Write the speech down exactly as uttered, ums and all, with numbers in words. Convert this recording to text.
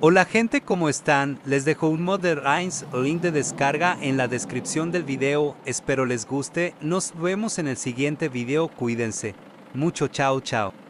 Hola gente, ¿cómo están? Les dejo un mod de Rhymes, link de descarga en la descripción del video, espero les guste, nos vemos en el siguiente video, cuídense mucho, chao chao.